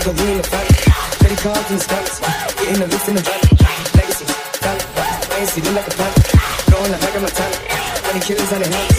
cause we in the front. Credit cards and stunts, getting the list in the van. Legacy, done, I ain't see them like a pun. Going like I got my talent. 20 killers on the hand.